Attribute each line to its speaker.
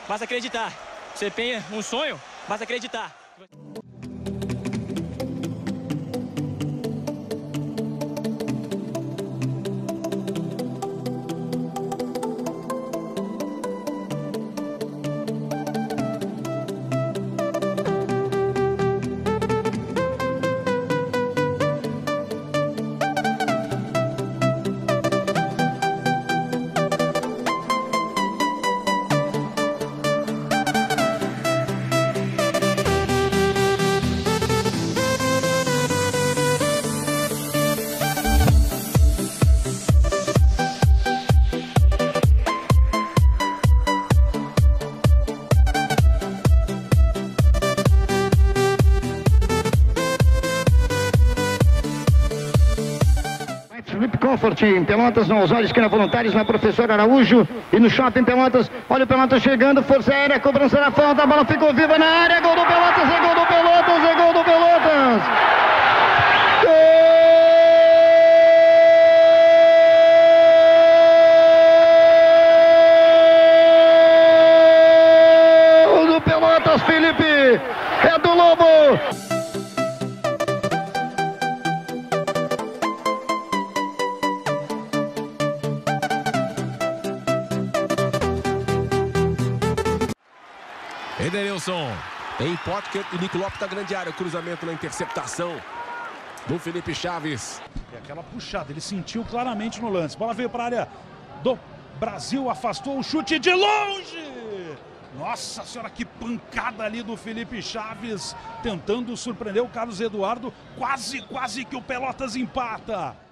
Speaker 1: basta acreditar. Você tem um sonho, basta acreditar.
Speaker 2: Felipe Comfort em Pelotas, no Osório, esquina Voluntários, na Professor Araújo e no Shopping Pelotas. Olha o Pelotas chegando, força aérea, cobrança na falta, a bola ficou viva na área, gol do Pelotas, é gol do Pelotas, é gol do Pelotas! Gol do Pelotas, Felipe, é do Lobo!
Speaker 3: Edenilson em Potker e Nico Lopes da grande área. Cruzamento na interceptação do Felipe Chaves.
Speaker 4: É aquela puxada, ele sentiu claramente no lance. Bola veio para a área do Brasil, afastou o chute de longe. Nossa senhora, que pancada ali do Felipe Chaves, tentando surpreender o Carlos Eduardo. Quase que o Pelotas empata.